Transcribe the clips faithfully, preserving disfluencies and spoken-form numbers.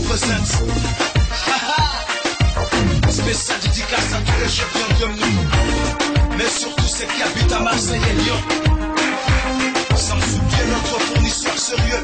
represents. Spécial dédicace à tous les champions comme nous, mais surtout ceux qui habitent à Marseille et Lyon. Sans soucier notre fournisseur sérieux.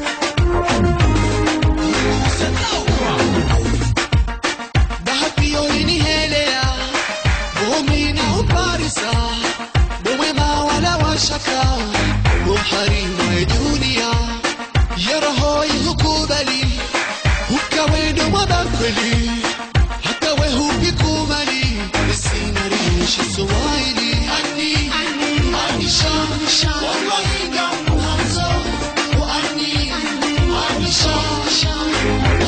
Vous êtes là ou quoi? Bahati olini helea, Bomina uparisa, Bomema wala washaka, Buhari wa dunia, Yarahoi hukubali, Hukawendo mabakuli, Hakawe hukikumali, Sinari shisuwaili, Ani, Ani, Ani, Shani, Shani, Wallahi gamu hamzo, Ani, Ani, Ani, Shani, Shani,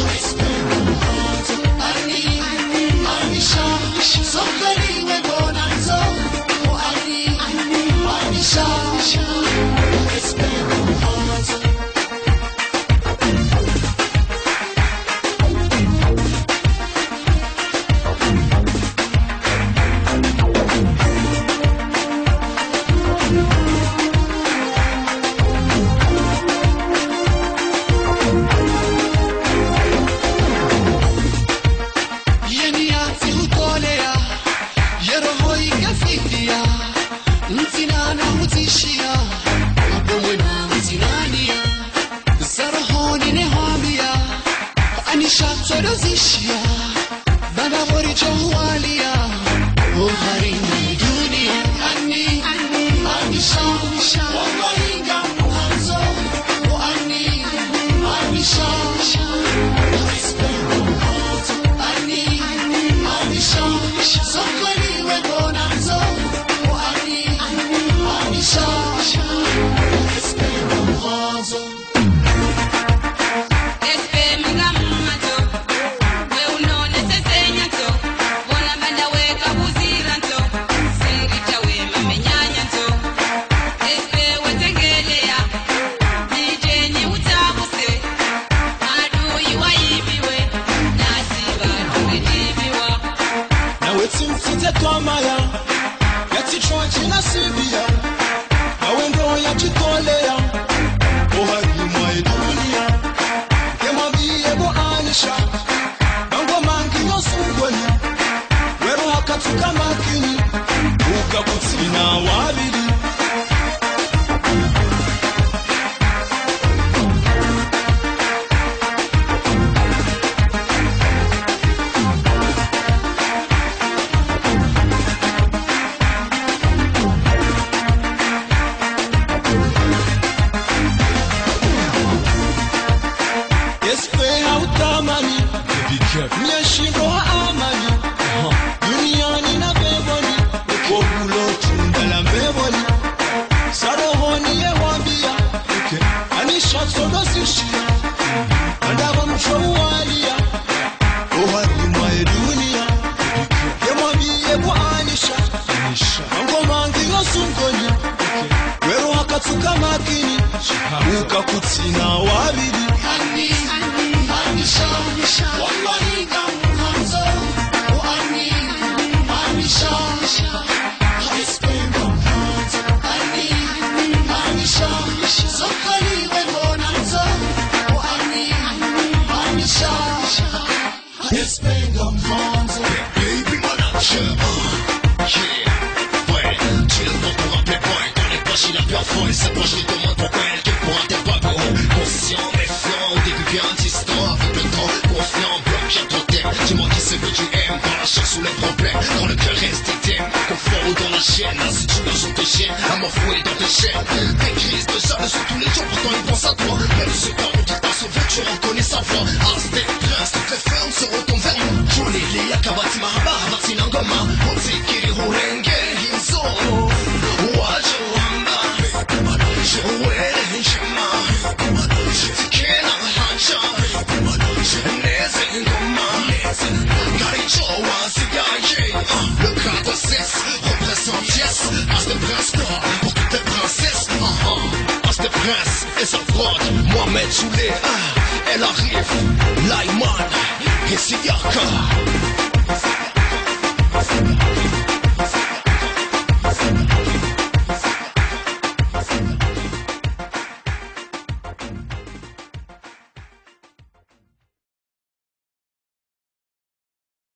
Ani, Ani, Shani, Somebody we bonanzo, Ani, Ani, Shani, Shani, it's been a hard. Et sa fraude, Mohamed Soulé, ah, elle arrive, Laïman, et Siaka.